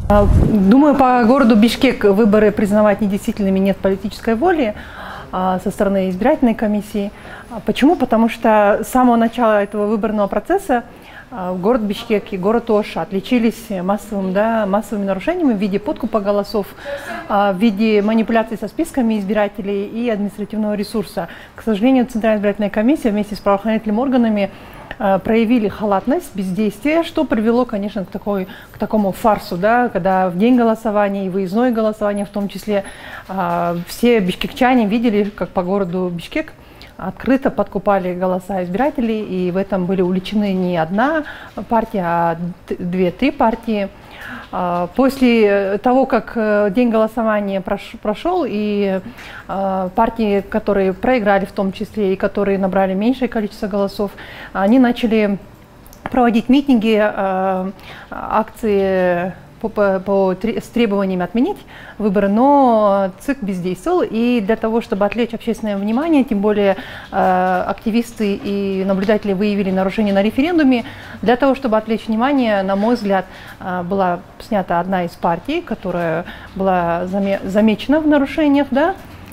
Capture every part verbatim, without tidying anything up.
Думаю, по городу Бишкек выборы признавать недействительными нет политической воли а, со стороны избирательной комиссии. Почему? Потому что с самого начала этого выборного процесса а, город Бишкек и город Ош отличились массовым, да, массовыми нарушениями в виде подкупа голосов, а, в виде манипуляций со списками избирателей и административного ресурса. К сожалению, Центральная избирательная комиссия вместе с правоохранительными органами проявили халатность, бездействие, что привело, конечно, к, такой, к такому фарсу, да, когда в день голосования и выездное голосование в том числе все бишкекчане видели, как по городу Бишкек открыто подкупали голоса избирателей, и в этом были увлечены не одна партия, а две-три партии. После того, как день голосования прошел, и партии, которые проиграли в том числе, и которые набрали меньшее количество голосов, они начали проводить митинги, акции по, по, по, с требованиями отменить выборы, но ЦИК бездействовал. И для того, чтобы отвлечь общественное внимание, тем более э, активисты и наблюдатели выявили нарушения на референдуме, для того, чтобы отвлечь внимание, на мой взгляд, э, была снята одна из партий, которая была заме замечена в нарушениях, да,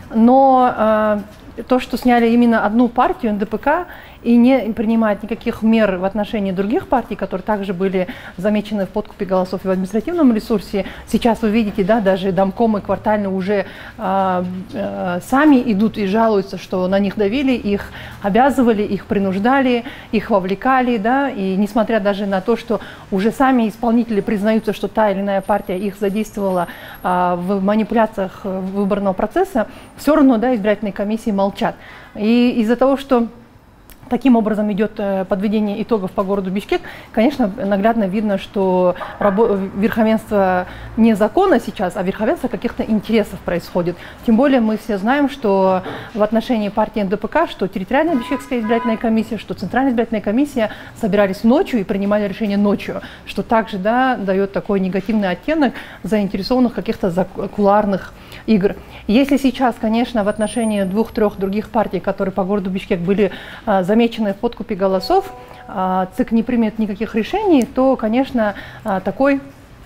но э, то, что сняли именно одну партию, эн дэ пэ ка, и не принимать никаких мер в отношении других партий, которые также были замечены в подкупе голосов и в административном ресурсе. Сейчас вы видите, да, даже домкомы квартальные уже э, э, сами идут и жалуются, что на них давили, их обязывали, их принуждали, их вовлекали, да, и несмотря даже на то, что уже сами исполнители признаются, что та или иная партия их задействовала э, в манипуляциях выборного процесса, все равно, да, избирательные комиссии молчат. И из-за того, что таким образом идет подведение итогов по городу Бишкек, конечно, наглядно видно, что верховенство не закона сейчас, а верховенство каких-то интересов происходит. Тем более мы все знаем, что в отношении партии эн дэ пэ ка, что территориальная Бишкекская избирательная комиссия, что Центральная избирательная комиссия собирались ночью и принимали решения ночью, что также, да, дает такой негативный оттенок заинтересованных каких-то кулуарных игр. Если сейчас, конечно, в отношении двух-трех других партий, которые по городу Бишкек были а, замечены в подкупе голосов, а, ЦИК не примет никаких решений, то, конечно, а, такой,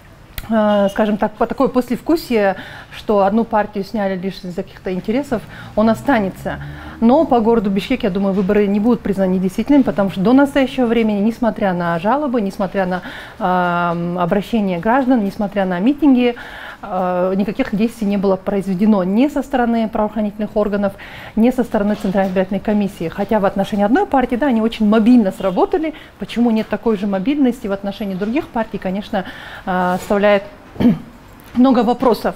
а, скажем так, такое послевкусие, что одну партию сняли лишь из-за каких-то интересов, он останется. Но по городу Бишкек, я думаю, выборы не будут признаны недействительными, потому что до настоящего времени, несмотря на жалобы, несмотря на э, обращения граждан, несмотря на митинги, э, никаких действий не было произведено ни со стороны правоохранительных органов, ни со стороны Центральной избирательной комиссии. Хотя в отношении одной партии, да, они очень мобильно сработали. Почему нет такой же мобильности в отношении других партий, конечно, э, оставляет много вопросов.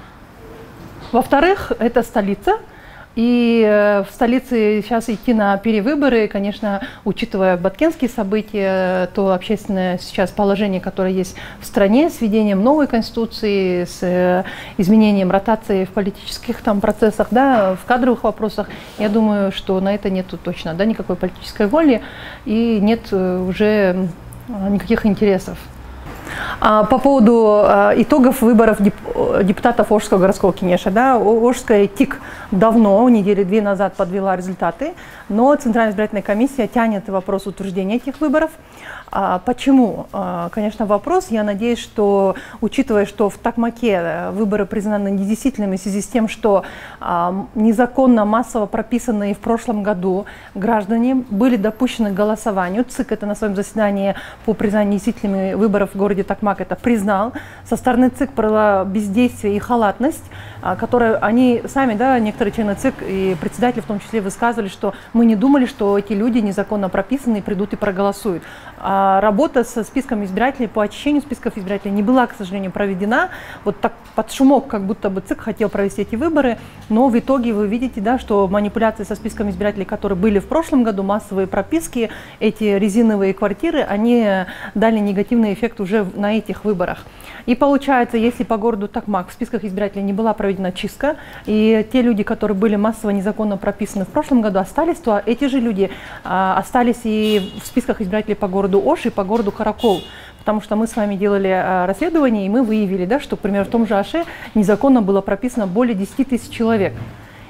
Во-вторых, это столица. И в столице сейчас идти на перевыборы, конечно, учитывая баткенские события, то общественное сейчас положение, которое есть в стране, с введением новой конституции, с изменением ротации в политических там процессах, да, в кадровых вопросах, я думаю, что на это нет точно, да, никакой политической воли и нет уже никаких интересов. По поводу итогов выборов депутатов Ошского городского кенеша, да, Ошская ТИК давно, недели две назад подвела результаты, но Центральная избирательная комиссия тянет вопрос утверждения этих выборов. Почему? Конечно, вопрос. Я надеюсь, что, учитывая, что в Токмаке выборы признаны недействительными в связи с тем, что незаконно массово прописанные в прошлом году граждане были допущены к голосованию. ЦИК это на своем заседании по признанию недействительными выборов в городе Токмак это признал. Со стороны ЦИК было бездействие и халатность, которые они сами, да, некоторые члены ЦИК и председатели в том числе высказывали, что мы не думали, что эти люди незаконно прописанные придут и проголосуют. А работа со списком избирателей по очищению списков избирателей не была, к сожалению, проведена. Вот так под шумок, как будто бы ЦИК хотел провести эти выборы, но в итоге вы видите, да, что манипуляции со списком избирателей, которые были в прошлом году, массовые прописки, эти резиновые квартиры, они дали негативный эффект уже на этих выборах. И получается, если по городу Токмак в списках избирателей не была проведена чистка, и те люди, которые были массово незаконно прописаны в прошлом году, остались, то эти же люди а, остались и в списках избирателей по городу Ош и по городу Каракол. Потому что мы с вами делали а, расследование, и мы выявили, да, что, к примеру, в том же Оше незаконно было прописано более десяти тысяч человек.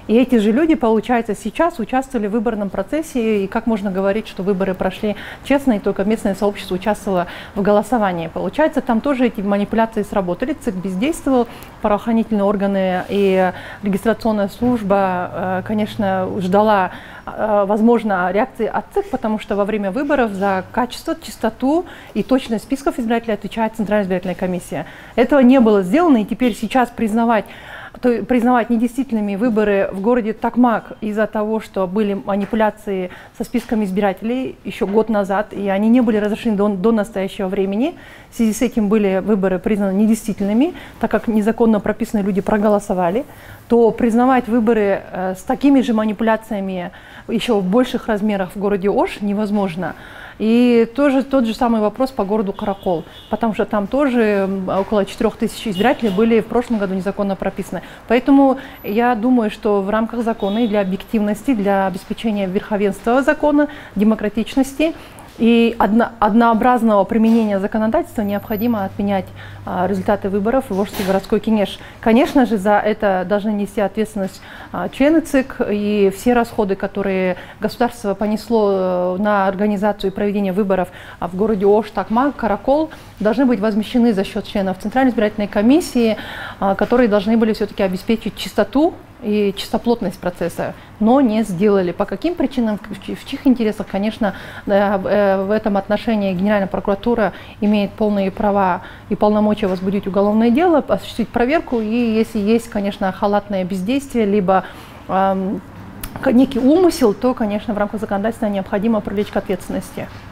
И эти же люди, получается, сейчас участвовали в выборном процессе, и как можно говорить, что выборы прошли честно, и только местное сообщество участвовало в голосовании. Получается, там тоже эти манипуляции сработали, ЦИК бездействовал, правоохранительные органы и регистрационная служба, конечно, ждала, возможно, реакции от ЦИК, потому что во время выборов за качество, чистоту и точность списков избирателей отвечает Центральная избирательная комиссия. Этого не было сделано, и теперь сейчас признавать то признавать недействительными выборы в городе Токмак из-за того, что были манипуляции со списками избирателей еще год назад, и они не были разрешены до, до настоящего времени. В связи с этим были выборы признаны недействительными, так как незаконно прописанные люди проголосовали, то признавать выборы э, с такими же манипуляциями еще в больших размерах в городе Ош невозможно. И тоже тот же самый вопрос по городу Каракол, потому что там тоже около четырёх тысяч избирателей были в прошлом году незаконно прописаны. Поэтому я думаю, что в рамках закона и для объективности, для обеспечения верховенства закона, демократичности и одно, однообразного применения законодательства необходимо отменять а, результаты выборов в Ошский городской кенеш. Конечно же, за это должны нести ответственность а, члены ЦИК, и все расходы, которые государство понесло на организацию и проведение выборов а, в городе Ош, Токмак, Каракол, должны быть возмещены за счет членов Центральной избирательной комиссии, а, которые должны были все-таки обеспечить чистоту и чистоплотность процесса, но не сделали. По каким причинам, в чьих интересах, конечно, в этом отношении Генеральная прокуратура имеет полные права и полномочия возбудить уголовное дело, осуществить проверку, и если есть, конечно, халатное бездействие, либо э, некий умысел, то, конечно, в рамках законодательства необходимо привлечь к ответственности.